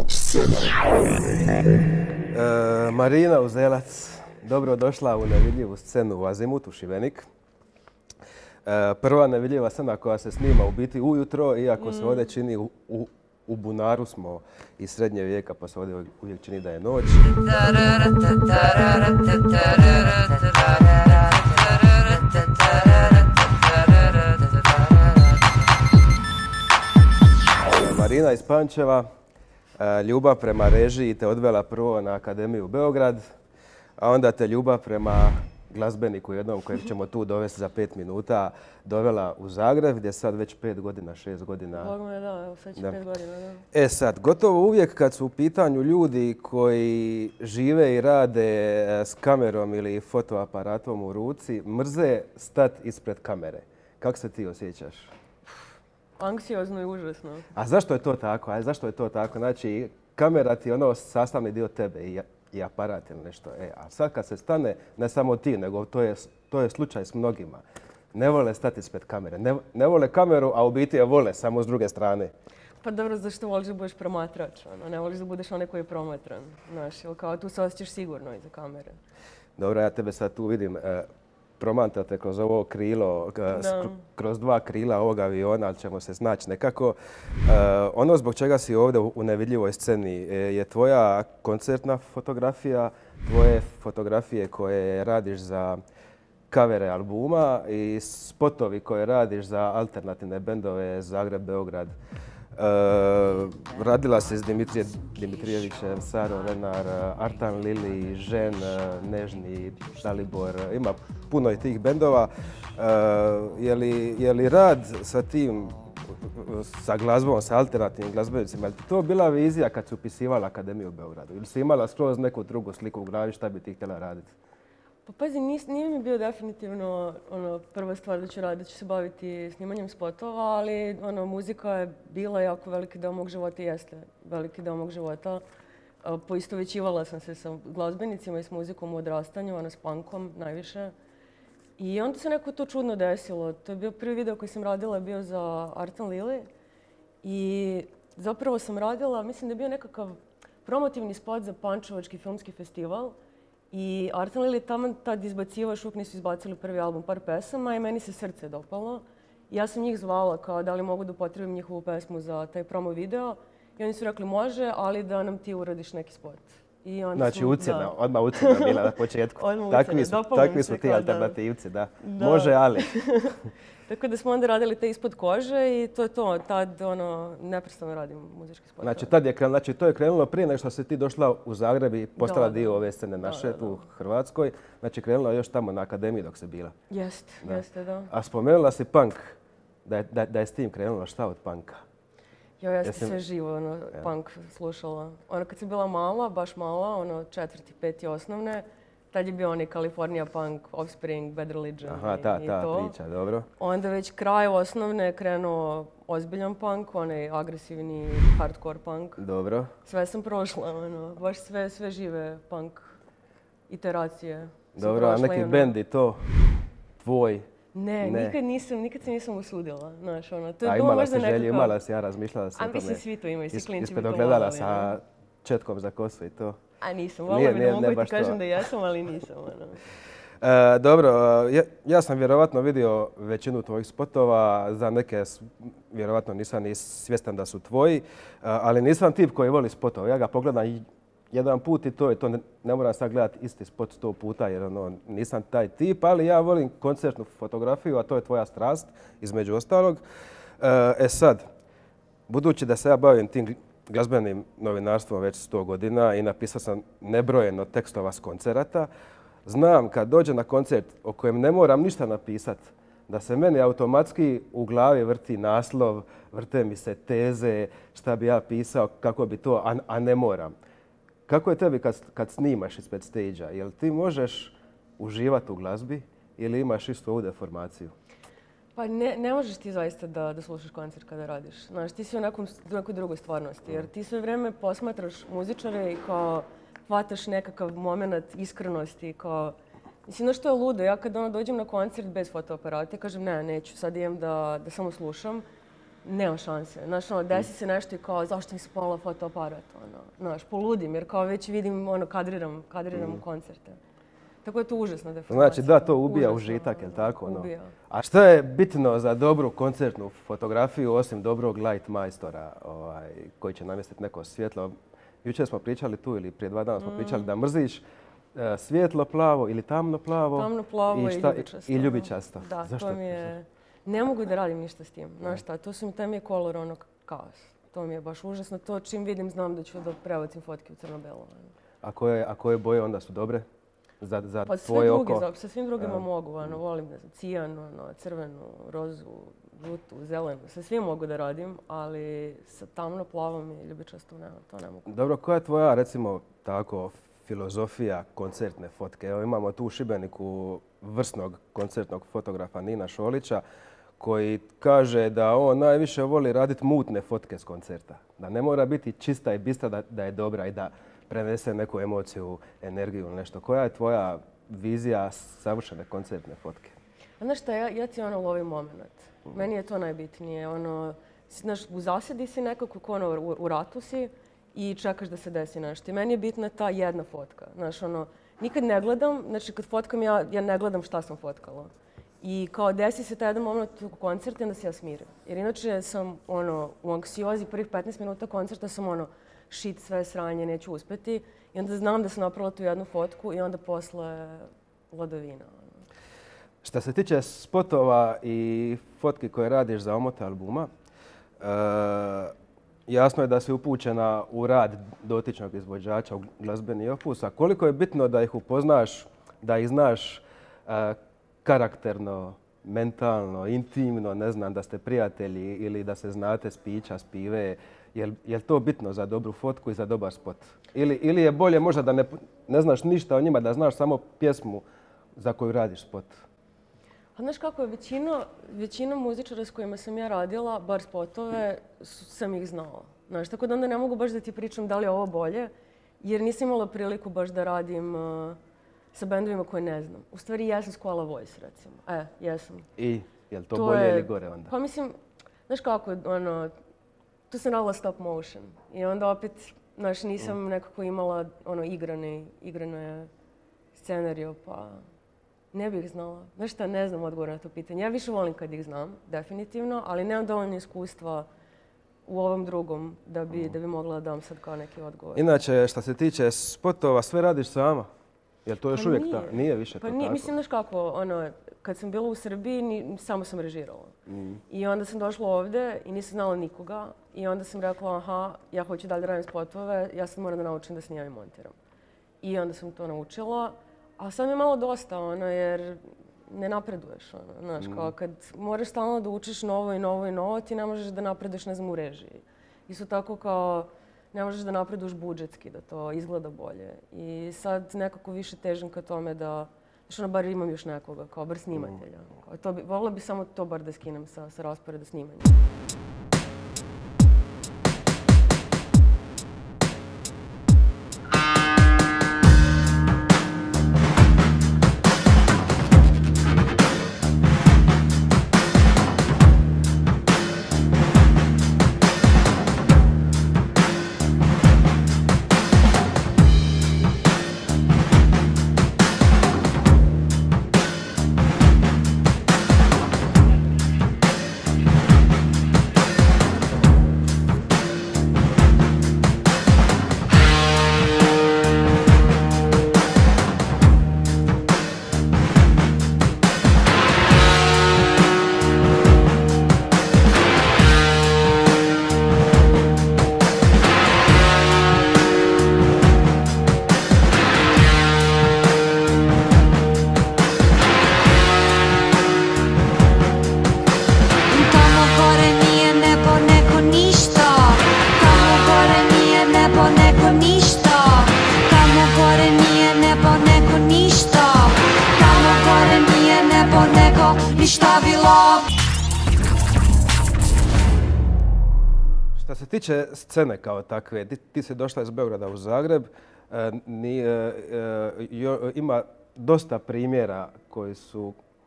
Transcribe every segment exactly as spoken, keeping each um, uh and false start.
E, Marina Uzelac, dobro došla u nevidljivu scenu u Azimutu, Šibenik. E, prva nevidljiva scena koja se snima u biti ujutro, iako se ovdje čini u, u, u bunaru smo iz srednje vijeka, pa se ovdje uvijek čini da je noć. Marina iz Pančeva, ljubav prema režiji te odvela prvo na Akademiju u Beograd, a onda te ljubav prema glazbeniku jednom kojeg ćemo tu dovesti za pet minuta dovela u Zagreb gdje sad već pet godina, šest godina. Bog me da, evo sad će pet godina, da. E sad, gotovo uvijek kad su u pitanju ljudi koji žive i rade s kamerom ili fotoaparatom u ruci, mrze stat ispred kamere. Kako se ti osjećaš? Anksiozno i užasno. A zašto je to tako? A zašto je to tako? Znači, kamera ti je ono sastavni dio tebe i, i aparat ili nešto. E, a sad kad se stane, ne samo ti, nego to je, to je slučaj s mnogima. Ne vole stati ispred kamere. Ne, ne vole kameru, a u biti je vole, samo s druge strane. Pa dobro, zašto voliš da budeš promatrač? Ono? Ne voliš da budeš onaj koji je promatran. Znaš, ili kao tu se osjećaš sigurno iza kamere. Dobro, ja tebe sad tu vidim. E, promatrate kroz ovo krilo, kroz dva krila ovog aviona, ali ćemo se snaći nekako. Ono zbog čega si ovdje u nevidljivoj sceni je tvoja koncertna fotografija, tvoje fotografije koje radiš za kavere albuma i spotovi koje radiš za alternativne bendove Zagreb, Beograd. Uh, radila si s Dimitrije Dimitrijevićem, Saro Renar, Artan Lili, Žen, Nežni, Dalibor. Ima puno i tih bendova. Uh, je, li, je li rad sa tim, sa glazbom, sa alternativnim glazbenicima, je li to bila vizija kad si upisivala Akademiju u Beogradu? Ili si imala skroz neku drugu sliku u glavi šta bi ti htjela raditi? Pa pazi, nis, nije mi bio definitivno ono, prva stvar da ću raditi, da ću se baviti snimanjem spotova, ali ono, muzika je bila jako veliki deo mog života i jeste veliki deo mog života. Poistovećivala sam se sa glazbenicima i s muzikom u odrastanju, ono, s punkom najviše. I onda se neko to čudno desilo. To je bio prvi video koji sam radila, je bio za Artan Lili. I zapravo sam radila, mislim da je bio nekakav promotivni spot za Pančevački filmski festival. I Artan Lili taman tad izbacivao, još uvijek nisu izbacili prvi album, par pesama i meni se srce dopalo. Ja sam njih zvala kao da li mogu da upotrebim njihovu pesmu za taj promo video. I oni su rekli može, ali da nam ti uradiš neki spot. I onda znači smo, ucjena, da. odmah ucjena bila na početku. Odmah takvi su, takvi su ti alternativci, da. da. Može, ali. Tako da smo onda radili te ispod kože i to je to. Tad ono, neprestano radim muzički spot. Znači, tad je krenulo, znači to je krenulo prije nego što si ti došla u Zagreb i postala da, dio da. ove scene naše da, da, da. tu u Hrvatskoj. Znači, krenulo je još tamo na Akademiji dok se bila. Jeste, jeste, da. A spomenula si punk, da je, da, da je s tim krenulo. Šta od punka? Jo, ja sam sve živo ono, ja. punk slušala. Ono, kad sam bila mala, baš mala, ono, četvrti, peti osnovne, tad je bio onaj California punk, Offspring, Bad Religion. Aha, ta, i, ta i to. priča, dobro. Onda već kraj osnovne je krenuo ozbiljan punk, onaj agresivni hardcore punk. Dobro. Sve sam prošla, ono, baš sve, sve žive punk iteracije. Dobro, a neki ono... bend i to tvoj? Ne, ne, nikad nisam, nikad se nisam usudila, znaš, ono, to je a bilo imala možda si želju, nekako... imala si, ja razmišljala sam o tome. A mislim, svi to imaju, svi klinci bi to ispred ogledala sa četkom za kosu i to. A nisam, volila bi da mogu ti kažem da jesam, ali nisam, ono. E, dobro, ja, ja sam vjerovatno vidio većinu tvojih spotova, za neke vjerovatno nisam ni svjestan da su tvoji, ali nisam tip koji voli spotove. Ja ga pogledam jedan put i to je to. Ne, ne moram sad gledati isti spot sto puta jer ono, nisam taj tip, ali ja volim koncertnu fotografiju, a to je tvoja strast, između ostalog. E sad, budući da se ja bavim tim glazbenim novinarstvom već sto godina i napisao sam nebrojeno tekstova s koncerata, znam kad dođem na koncert o kojem ne moram ništa napisati, da se meni automatski u glavi vrti naslov, vrte mi se teze, šta bi ja pisao, kako bi to, a, a ne moram. Kako je tebi kad, kad snimaš ispred stage-a? Jel ti možeš uživati u glazbi ili imaš istu ovu deformaciju? Pa ne, ne možeš ti zaista da, da slušaš koncert kada radiš. Znaš, ti si u nekom, nekoj drugoj stvarnosti. Jer ti sve vrijeme posmatraš muzičare i kao hvataš nekakav moment iskrenosti. Kao... Mislim, no što je ludo, ja kad ono dođem na koncert bez fotoaparata, ja kažem ne, neću, sad idem da, da samo slušam. nema šanse. Znaš, ono, desi se nešto i kao, zašto mi se pomala fotoaparat, ono, znaš, poludim, jer kao već vidim, ono, kadriram, kadriram u koncerte. Tako je to užasna deformacija. Znači da, to ubija Užasno, užitak, jel tako? Ono? Ubija. A šta je bitno za dobru koncertnu fotografiju osim dobrog light majstora ovaj, koji će namjestiti neko svjetlo? Jučer smo pričali tu ili prije dva dana smo pričali da mrziš e, svjetlo plavo ili tamno plavo. Tamno plavo i, šta, ljubičasto. I ljubičasto. Da, Zašto? to mi je... Ne mogu da radim ništa s tim. Znaš šta, to su mi temi kolor, ono, kaos. To mi je baš užasno. To čim vidim znam da ću da prebacim fotke u crno-belo. A koje, a koje boje onda su dobre? Za, za pa tvoje drugi, oko? Za, sa svim drugima ja. mogu. Ono, volim, ne znam, cijan, ono, crvenu, rozu, žutu, zelenu. Sa svim mogu da radim, ali sa tamno-plavom i ljubičastom ne, to ne mogu. Dobro, koja je tvoja, recimo, tako, filozofija koncertne fotke? Evo, imamo tu u Šibeniku vrsnog koncertnog fotografa Nina Šolića koji kaže da on najviše voli raditi mutne fotke s koncerta. Da ne mora biti čista i bistra, da, da je dobra i da prenese neku emociju, energiju ili nešto. Koja je tvoja vizija savršene koncertne fotke? A znaš šta, ja, ja ti ono lovim moment. Meni je to najbitnije. Ono, znaš, u zasedi si nekako, ono, u, u ratu si i čekaš da se desi nešto. I meni je bitna ta jedna fotka. Znaš, ono, nikad ne gledam, znači kad fotkam ja, ja ne gledam šta sam fotkala. I kao desi se taj jedan moment u koncertu i onda se ja smirim. Jer inače sam ono, u anksiozi prvih petnaest minuta koncerta sam ono, shit, sve sranje, neću uspjeti. I onda znam da sam napravila tu jednu fotku i onda posle ladovina. Što se tiče spotova i fotki koje radiš za omote albuma, e, jasno je da si upućena u rad dotičnog izvođača u glazbeni opus. A koliko je bitno da ih upoznaš, da ih znaš e, karakterno, mentalno, intimno, ne znam, da ste prijatelji ili da se znate s pića, s pive. Je li to bitno za dobru fotku i za dobar spot? Ili, ili je bolje možda da ne, ne znaš ništa o njima, da znaš samo pjesmu za koju radiš spot? A znaš kako je, većina, većina muzičara s kojima sam ja radila, bar spotove, sam ih znala. Znaš, tako da onda ne mogu baš da ti pričam da li je ovo bolje, jer nisam imala priliku baš da radim uh, sa bendovima koje ne znam. U stvari, jesam s Koala Voice, recimo. E, jesam. I, je li to, to bolje je, ili gore onda? Pa mislim, znaš kako, ono, tu sam radila stop motion. I onda opet, znaš, nisam mm. nekako imala ono, igrane, igrane scenariju, pa ne bih znala. Znaš šta, ne znam odgovor na to pitanje. Ja više volim kad ih znam, definitivno, ali nemam dovoljno iskustva u ovom drugom da bi, mm. da bi mogla da dam sad kao neki odgovor. Inače, što se tiče spotova, sve radiš sama? Jel to još pa uvijek nije. ta? Nije više pa to nije, tako? Mislim, znaš kako, ono, kad sam bila u Srbiji, ni, samo sam režirala. Mm. I onda sam došla ovdje i nisam znala nikoga. I onda sam rekla, aha, ja hoću dalje radim spotove, ja sad moram da naučim da snimam i montiram. I onda sam to naučila. A sad mi je malo dosta, ono, jer ne napreduješ, ono, znaš, mm. kao kad moraš stalno da učiš novo i novo i novo, ti ne možeš da napreduješ, ne znam, u režiji. Isto tako kao ne možeš da napreduješ budžetski, da to izgleda bolje. I sad nekako više težim ka tome da, znaš, ono, bar imam još nekoga, kao bar snimatelja. Kao, to bi, volila bi samo to bar da skinem sa, sa rasporeda snimanja. Što se tiče scene kao takve, ti, ti si došla iz Beograda u Zagreb, e, ni, e, e, jo, ima dosta primjera koji su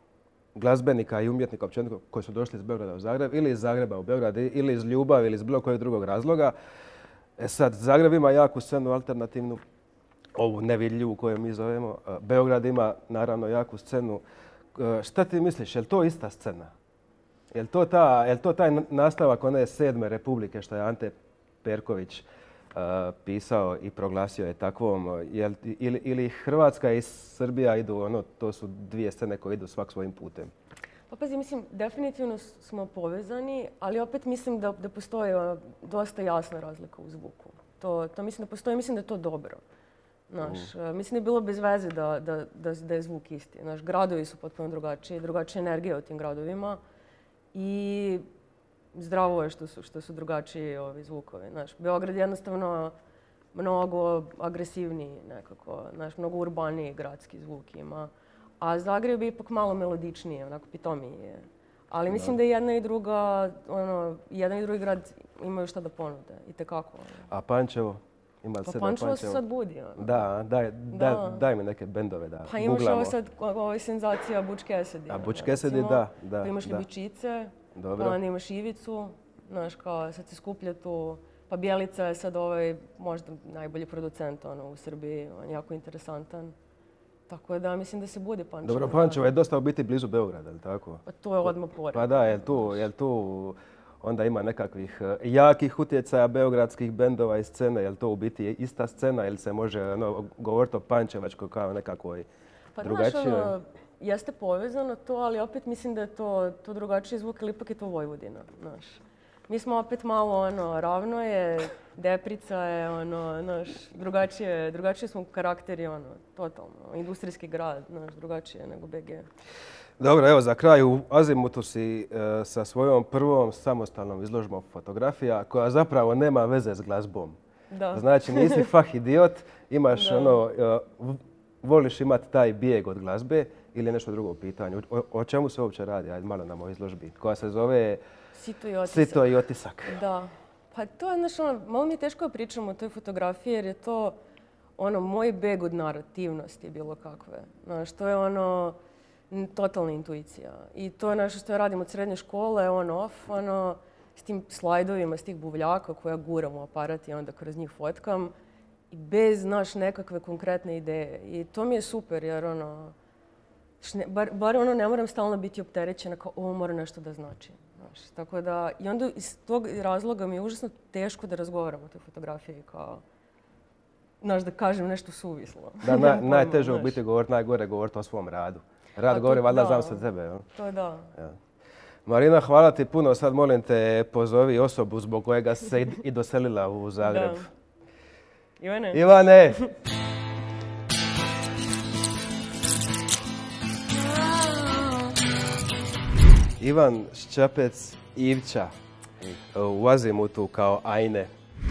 glazbenika i umjetnika općenito koji su došli iz Beograda u Zagreb ili iz Zagreba u Beograd ili iz ljubavi ili iz bilo kojeg drugog razloga. E sad, Zagreb ima jaku scenu alternativnu, ovu nevidljivu koju mi zovemo. Beograd ima naravno jaku scenu. Šta ti misliš, je li to ista scena? Je li to, ta, je li to taj nastavak one sedme republike što je Ante Perković uh, pisao i proglasio je takvom? Je li, ili, ili Hrvatska i Srbija idu, ono, to su dvije scene koje idu svak svojim putem? Pa pazi, mislim, definitivno smo povezani, ali opet mislim da, da postoji uh, dosta jasna razlika u zvuku. To, to mislim da postoji, mislim da je to dobro. Naš, uh, mislim da je bilo bez veze da, da, da, da je zvuk isti. Naš, gradovi su potpuno drugačiji, drugačija energija u tim gradovima i zdravo je što su, što su drugačiji ovi zvukovi. Naš, Beograd je jednostavno mnogo agresivniji nekako, naš, mnogo urbaniji gradski zvuk ima. A Zagreb je ipak malo melodičnije, onako pitomiji je. Ali mislim da jedna i druga, ono, jedan i drugi grad imaju šta da ponude, itekako. A Pančevo? Ima Pa sedam Pančevo se sad budi. Ono. Da, daj, daj, Da. daj mi neke bendove da Pa imaš googlamo. ovo sad, ovo je senzacija Butch Cassidy. A Butch ono, Cassidy, recimo. da, da, Pa imaš da. Ljubičice, Dobro. pa onda imaš Ivicu, znaš kao sad se skuplja tu. Pa Bjelica je sad ovaj možda najbolji producent ono, u Srbiji, on je jako interesantan. Tako da mislim da se bude Pančevo. Dobro, Pančevo je dosta u biti blizu Beograda, je li tako? Pa to je odmah pored. Pa da, jel tu, jel tu onda ima nekakvih eh, jakih utjecaja beogradskih bendova i scene, jel to u biti ista scena ili se može ono, govoriti o Pančevačkoj kao nekakvoj Pa drugačijoj? znaš, ono, jeste povezano to, ali opet mislim da je to, to drugačiji zvuk, ali ipak je to Vojvodina, znaš. Mi smo opet malo, ono, ravno je, Deprica je, ono, znaš, drugačije, drugačije smo karakteri, ono, totalno. Industrijski grad, znaš, drugačije nego B G. Dobro, evo za kraj u Azimutu si eh, sa svojom prvom samostalnom izložbom fotografija koja zapravo nema veze s glazbom. Da. Znači nisi fah idiot, imaš Da. ono, eh, v- voliš imati taj bijeg od glazbe ili je nešto drugo u pitanju. O, o čemu se uopće radi? Ajde malo na mojoj izložbi koja se zove Sito i otisak. Sito i otisak. Da. Pa to je, znaš, ono, malo mi je teško da pričam o toj fotografiji jer je to, ono, moj beg od narativnosti bilo kakve. Znaš, to je ono, n- totalna intuicija. I to je nešto što ja radim od srednje škole, on off, ono, s tim slajdovima, s tih buvljaka koje ja guram u aparat i onda kroz njih fotkam. I bez, znaš, nekakve konkretne ideje. I to mi je super jer, ono, šne- bar, bar ono, ne moram stalno biti opterećena kao ovo mora nešto da znači. Znaš, tako da, i onda iz tog razloga mi je užasno teško da razgovaram o toj fotografiji kao, znaš, da kažem nešto suvislo. Da, Nemam naj, pojma, najteže u znaš. biti govoriti, najgore govoriti o svom radu. Rad Pa to- govori valjda da. znam se tebe. jel? To je da. Ja. Marina, hvala ti puno. Sad molim te pozovi osobu zbog kojega si se i, i doselila u Zagreb. Da. Ivane? Ivane! Ivan Šćapec Ivča u Azimutu kao Ajne.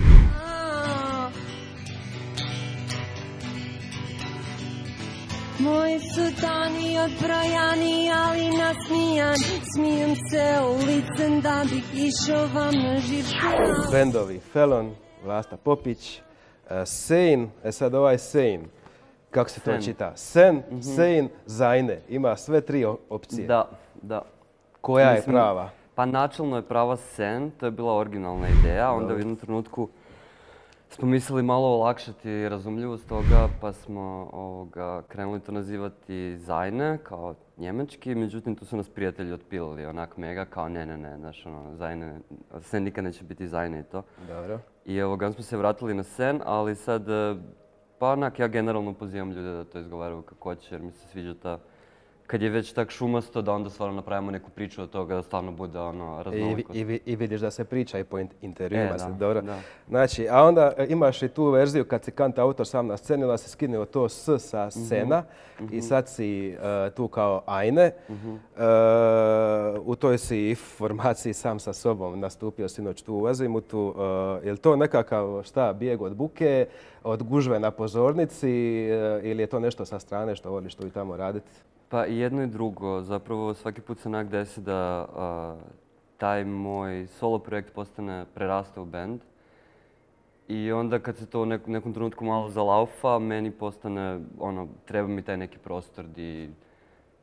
Moji su dani odbrojani, ali nasmijan. Smijem se ulicem da bih išao vam na živčan. Bendovi Felon, Vlasta Popić, e, Sein, e sad ovaj Sein, kako se to Sen. čita? Sen, Sein, Zajne. Ima sve tri o- opcije. Da, da. Koja je Mislim, prava? Pa načelno je prava Sen, to je bila originalna ideja. Onda u jednom trenutku smo mislili malo olakšati razumljivost toga, pa smo ovoga, krenuli to nazivati Zajne, kao njemački. Međutim, tu su nas prijatelji otpilili onak mega, kao ne, ne, ne, znaš, ono, Zajne, Sen nikad neće biti Zajne i to. Dobro. I evo ga, smo se vratili na Sen, ali sad, e, pa onak, ja generalno pozivam ljude da to izgovaraju kako hoće, jer mi se sviđa ta, kad je već tak šumasto, da onda stvarno napravimo neku priču od toga, da stvarno bude ono, I, vi- raznolikost. i, vi- I vidiš da se priča i po in- intervjuima. E, se- da, dobro. da. Znači, a onda e, imaš i tu verziju kad si kanta autor sam na sceni, onda si skinuo to S sa Mhm, scena i sad si e, tu kao Ajne. Mhm. E, u toj si formaciji sam sa sobom nastupio sinoć tu u Azimutu. E, je li to nekakav šta, bijeg od buke, od gužve na pozornici e, ili je to nešto sa strane što voliš tu i tamo raditi? Pa i jedno i drugo. Zapravo svaki put se onak desi da a, taj moj solo projekt postane, preraste u band. I onda kad se to u nek- nekom trenutku malo zalaufa, meni postane, ono, treba mi taj neki prostor di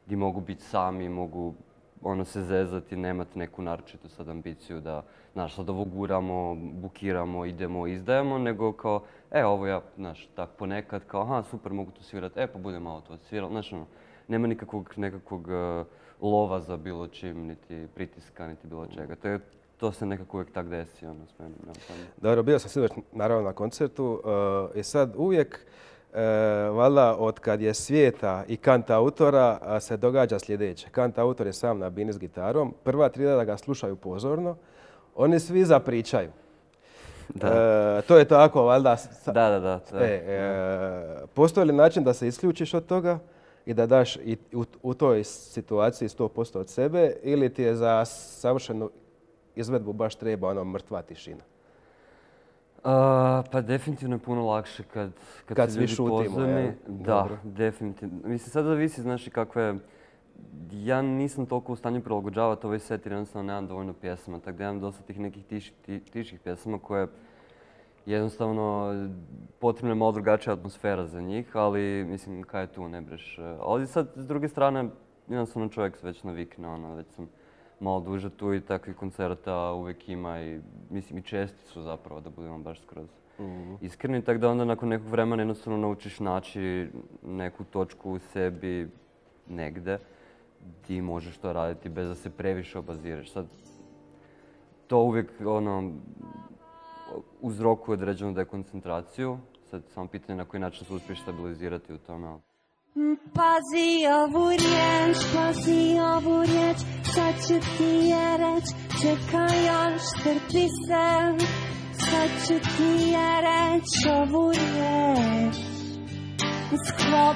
gdje mogu biti sami, mogu ono se zezati, nemati neku naročitu sad ambiciju da, znaš, sad ovo guramo, bukiramo, idemo, izdajemo, nego kao, e, ovo ja, znaš, tak ponekad kao, aha, super, mogu tu svirati, e, pa budem malo to odsvirao, znaš, ono, nema nikakvog nekakvog uh, lova za bilo čim, niti pritiska, niti bilo čega. To, je, to se nekako uvijek tak desi, ono, s meni. Dobro, bio sam sinoć, naravno, na koncertu uh, i sad uvijek, E, valjda od kad je svijeta i kant autora a, se događa sljedeće. Kant autor je sam na bini s gitarom, prva tri da ga slušaju pozorno, oni svi zapričaju. Da. E, to je tako, valjda. Da, da, da. da. E, e, postoji li način da se isključiš od toga i da daš i u, u toj situaciji sto posto od sebe ili ti je za savršenu izvedbu baš treba ono mrtva tišina? Uh, pa definitivno je puno lakše kad, kad, kad se ljudi pozorni. Da, dobro. definitivno. Mislim, sad zavisi, znaš, i kakve... Ja nisam toliko u stanju prilagođavati ovaj set jer jednostavno nemam dovoljno pjesama. Tako da imam dosta tih nekih tiš, ti, tiših pjesama koje jednostavno potrebna je malo drugačija atmosfera za njih, ali mislim, kaj je tu, ne breš. Ali sad, s druge strane, jednostavno čovjek se već navikne, ono, već sam malo duže tu i takvih koncerta uvijek ima i mislim i česti su zapravo da budemo baš skroz mm-hmm. iskreni. Tako da onda nakon nekog vremena jednostavno naučiš naći neku točku u sebi negde gdje možeš to raditi bez da se previše obaziraš. Sad, to uvijek ono, uzrokuje određenu dekoncentraciju. Sad samo pitanje na koji način se uspiješ stabilizirati u tome. Pazi ovu riječ, pazi ovu riječ, sad ću ti je reć, čekaj još, strpi se, sad ću ti je reć ovu riječ. Sklop,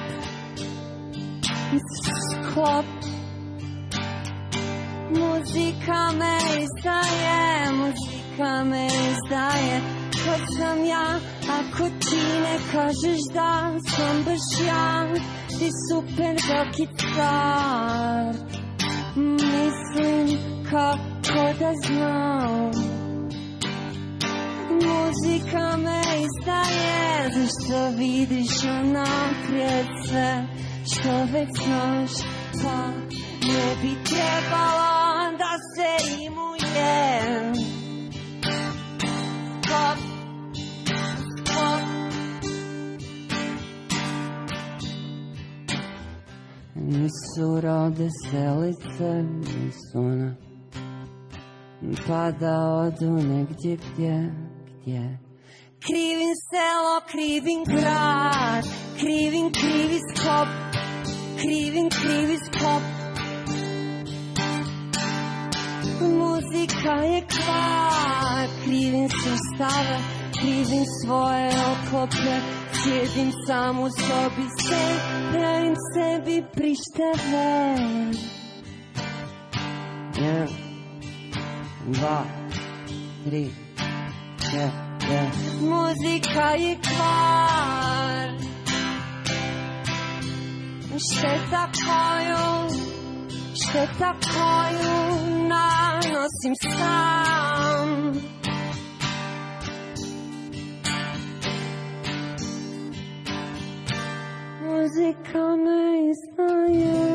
sklop, muzika me izdaje, muzika me izdaje, ko sam ja, ako ti ne kažeš da sam baš ja. Ti super dokicar, mislim kako da znam. Muzika me izdaje, zašto vidiš onaprijed sve što već znaš, pa ne bi trebalo da se rimuje. Pop, pop. Nisu rode selice, nisu ona, pa da odu negdje gdje, gdje. Krivim selo, krivim grad, krivim krivi skop, krivim krivi skop. Muzika je kvar, krivim sustave, krivim svoje oklope. Sjedim sam u sobi se, pravim sebi prišteve. Jedan, dva, tri, četiri. Muzika je kvar, šteta koju, šteta koju nanosim sam. Muzika me izdaje.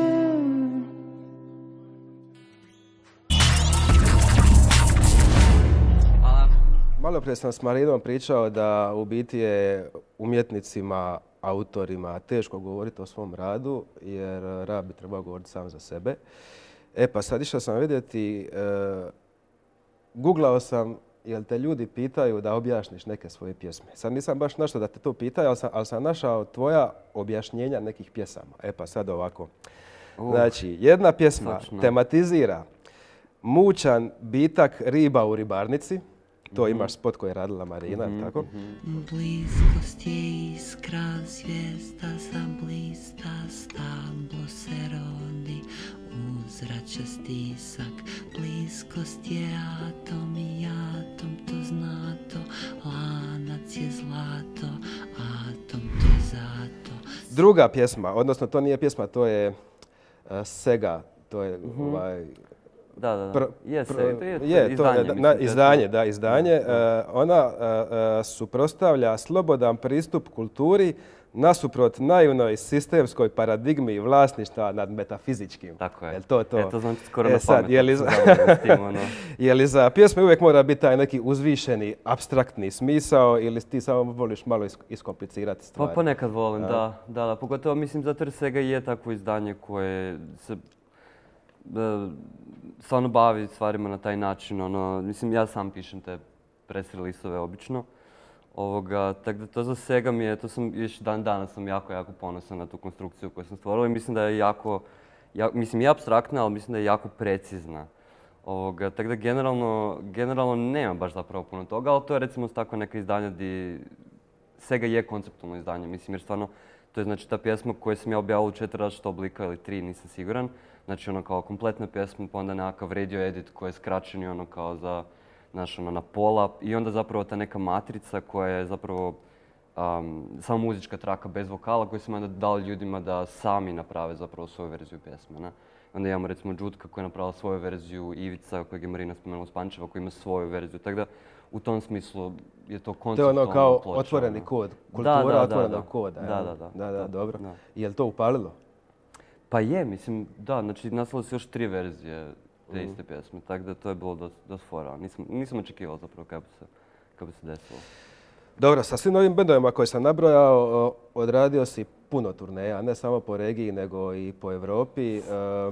Malo prije sam s Marinom pričao da u biti je umjetnicima, autorima teško govoriti o svom radu jer rad bi trebao govoriti sam za sebe. E pa sad išao sam vidjeti, e, googlao sam jel te ljudi pitaju da objašniš neke svoje pjesme. Sad nisam baš našao da te to pitaju, ali sam, ali sam našao tvoja objašnjenja nekih pjesama. E pa sad ovako. Uh, znači, jedna pjesma točno. Tematizira mučan bitak riba u ribarnici. To mm-hmm. imaš spot koji je radila Marina, mm-hmm. tako? Mm-hmm. Bliskost je iskra, zvijezda zablista, stablo se rodi, uzrača stisak. Bliskost je atom i atom to znato, lanac je zlato, atom to je zato. Druga pjesma, odnosno to nije pjesma, to je uh, Sega, to je mm-hmm. ovaj... Da, da, da. Pr, je, pr, to je, je izdanje. To, na, izdanje, da, izdanje. Uh, ona uh, suprotstavlja slobodan pristup kulturi nasuprot naivnoj sistemskoj paradigmi vlasništva nad metafizičkim. Tako je. Jel to to? E, to znači skoro E, na sad, pamet. je li za- s tim, ono. Je li za pjesme uvijek mora biti taj neki uzvišeni, apstraktni smisao ili ti samo voliš malo is- iskomplicirati Pa stvari? ponekad volim, da, da, da. Pogotovo mislim zato jer Sega je takvo izdanje koje se e, stvarno bavi stvarima na taj način. Ono, mislim, ja sam pišem te press release-ove obično. Ovoga, tako da to za Sega mi je, to sam još dan danas sam jako, jako ponosan na tu konstrukciju koju sam stvorila i mislim da je jako, ja, mislim je apstraktna, ali mislim da je jako precizna. Ovoga, tako da generalno, generalno nema baš zapravo puno toga, ali to je recimo tako neka izdanja di Sega je konceptualno izdanje, mislim jer stvarno to je znači ta pjesma koju sam ja objavila u četiri različita oblika ili tri, nisam siguran. Znači ono kao kompletna pjesma, pa onda nekakav radio edit koji je skraćeni ono kao za, znaš, ono na pola i onda zapravo ta neka matrica koja je zapravo um, samo muzička traka bez vokala koju sam onda dao ljudima da sami naprave zapravo svoju verziju pjesme. Ne? Onda imamo recimo Đutka koja je napravila svoju verziju, Ivica kojeg je Marina spomenula iz Pančeva koji ima svoju verziju. Tako da u tom smislu je to To je konceptualno ono kao ploča, otvoreni ono. kod, Da, kultura da, da, otvorenog da. koda. Da, jel? da, da. Da, da, dobro. Da. Je li to upalilo? Pa je, mislim, da, znači nastale su još tri verzije te iste pjesme, tako da to je bilo dosta dosta fora. Nisam, nisam očekivao zapravo kako bi se, kako bi se desilo. Dobro, sa svim ovim bendovima koje sam nabrojao, o, odradio si puno turneja, ne samo po regiji, nego i po Europi. E,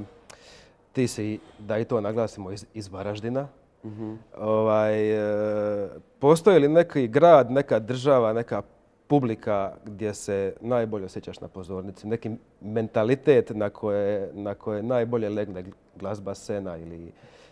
ti si, da i to naglasimo, iz, iz Varaždina. Ovaj, e, postoji li neki grad, neka država, neka publika gdje se najbolje osjećaš na pozornici? Neki mentalitet na koje, na koje najbolje legne glazba Sena ili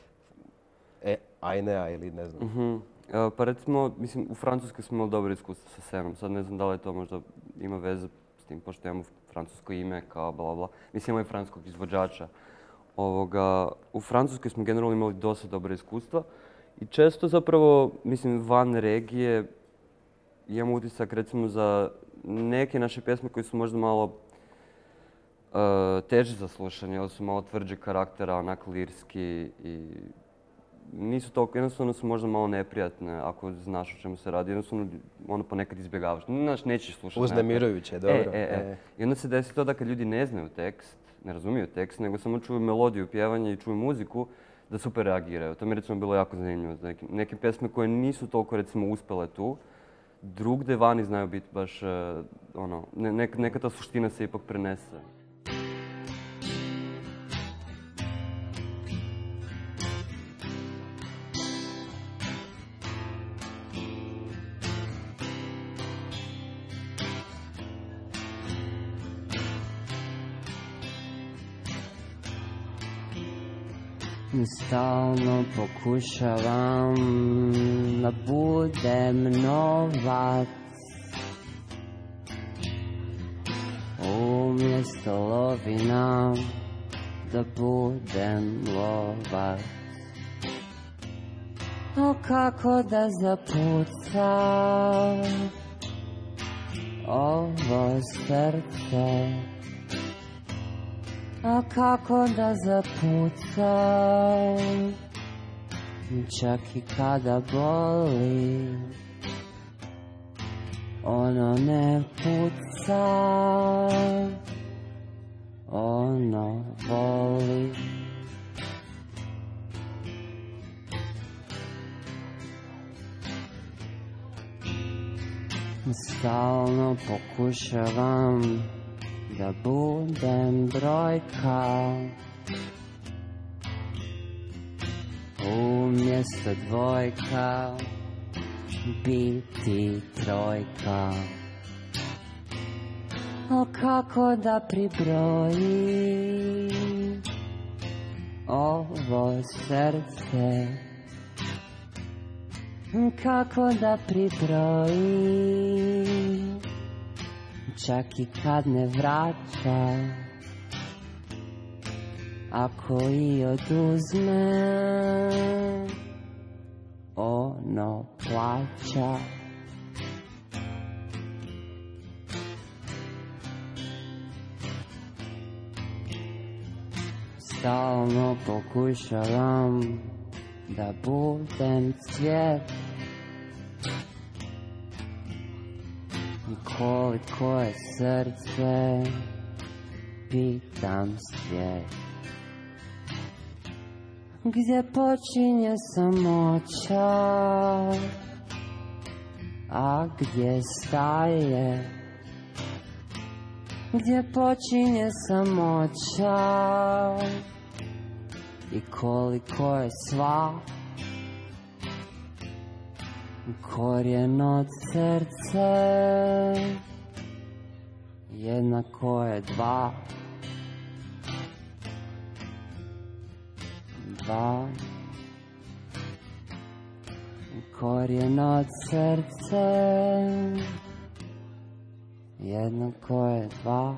e, Ainea ili ne znam. Mhm. E, Pa recimo, mislim, u Francuskoj smo imali dobro iskustvo sa Senom. Sad ne znam da li to možda ima veze s tim, pošto imamo francusko ime kao bla bla. Mislim, imamo i francuskog izvođača. Ovoga, u Francuskoj smo generalno imali dosta dobra iskustva i često zapravo, mislim, van regije imamo utisak recimo za neke naše pjesme koje su možda malo uh, teže za slušanje, ili su malo tvrđe karaktera, onak lirski i nisu toliko, jednostavno su možda malo neprijatne ako znaš o čemu se radi, jednostavno ono ponekad izbjegavaš, znaš, nećeš slušati. Uznemirujuće, dobro. E, e, e. I onda se desi to da kad ljudi ne znaju tekst, ne razumiju tekst, nego samo čuju melodiju, pjevanje i čuju muziku, da super reagiraju. To mi je recimo bilo jako zanimljivo. Neke, neke pjesme koje nisu toliko recimo uspjele tu, drugde vani znaju biti baš, uh, ono, ne, neka, neka ta suština se ipak prenese. Stalno pokušavam da budem novac, umjesto lovina da budem lovac. O kako da zapuca ovo srce, a kako da zapuca, čak i kada boli, ono ne puca, ono voli. Stalno pokušavam da budem brojka, umjesto dvojka biti trojka. O kako da pribrojim ovo srce, kako da pribrojim, čak i kad ne vraća, ako i oduzme, ono plaća. Stalno pokušavam da budem cvijet, Koliko je srce, pitam svijet. Gdje počinje samoća, a gdje staje? Gdje počinje samoća i koliko je sva korijen od srce, jednako je dva. Dva korijen od srce, jednako je dva.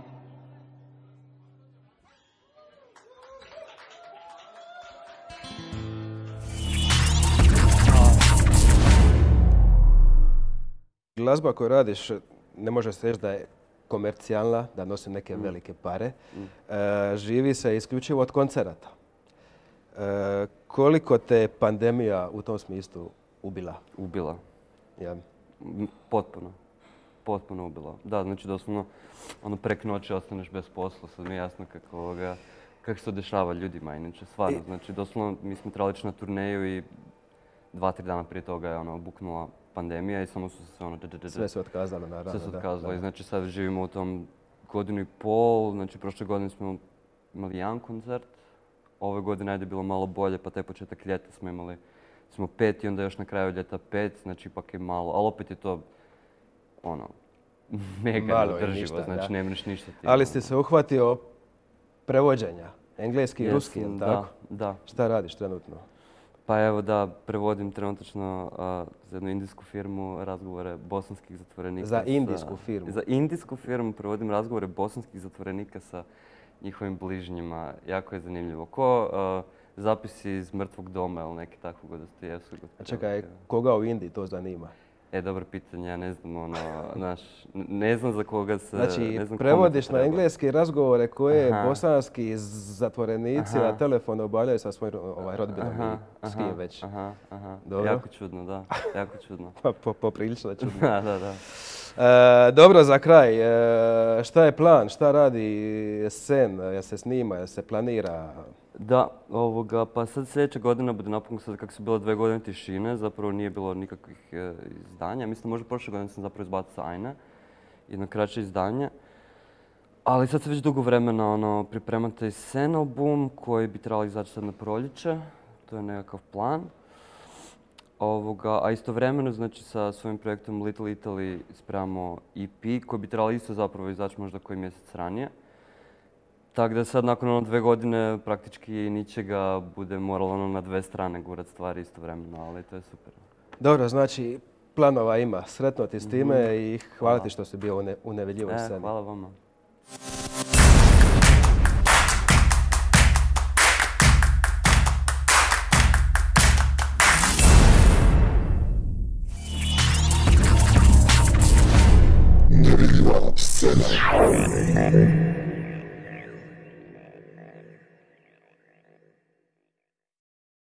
Glazba koju radiš ne može se reći da je komercijalna, da nosi neke velike pare. E, živi se isključivo od koncerata. E, koliko te pandemija u tom smislu ubila? Ubila. Ja. Potpuno. Potpuno ubila. Da, znači doslovno ono prek noći ostaneš bez posla. Sad mi je jasno kako, ovoga, kako se to dešava ljudima inače. Stvarno, znači doslovno mi smo trebali ići na turneju i dva, tri dana prije toga je ono buknula pandemija i samo su se ono... Sve se otkazalo, naravno. Sve se otkazalo i znači sad živimo u tom godinu i pol. Znači prošle godine smo imali jedan koncert. Ove godine ajde bilo malo bolje, pa taj početak ljeta smo imali smo pet i onda još na kraju ljeta pet, znači ipak je malo, ali opet je to ono, mega neodrživo, znači ne mreš ništa ti. Ali si se uhvatio prevođenja, engleski i ruski, je li tako? Da, da. Šta radiš trenutno? Pa evo da prevodim trenutačno za jednu indijsku firmu razgovore bosanskih zatvorenika. Za indijsku firmu? Za indijsku firmu prevodim razgovore bosanskih zatvorenika sa njihovim bližnjima. Jako je zanimljivo. Ko zapisi iz mrtvog doma ili neki takvog od Dostojevskog. A čekaj, koga u Indiji to zanima? E, dobro pitanje, ja ne znam, ono, naš, ne znam za koga se... Znači, prevodiš na engleski razgovore koje bosanski zatvorenici na telefonu obavljaju sa svojim rodbinom i s kim već. Aha, aha. Jako čudno, da, jako čudno. Poprilično čudno. Da, da, da. Dobro, za kraj, šta je plan, šta radi Sen, jel se snima, jel se planira? Da, ovoga, pa sad sljedeća godina bude napokon sad kako su bile dve godine tišine, zapravo nije bilo nikakvih e, izdanja. Mislim, možda prošle godine sam zapravo izbacio Ajne, jedno kraće izdanje. Ali sad se već dugo vremena ono, pripremate i Sen album koji bi trebali izaći sad na proljeće. To je nekakav plan. Ovoga, a istovremeno, znači, sa svojim projektom Little Italy spremamo E P koji bi trebali isto zapravo izaći možda koji mjesec ranije. Tako da sad nakon ono dve godine praktički ničega bude moralo ono na dve strane gurat stvari istovremeno, ali to je super. Dobro, znači planova ima. Sretno ti s time mm-hmm. i hvala, hvala ti što si bio u, ne, u nevidljivom e, sceni. Hvala vama. Nevidljiva scena.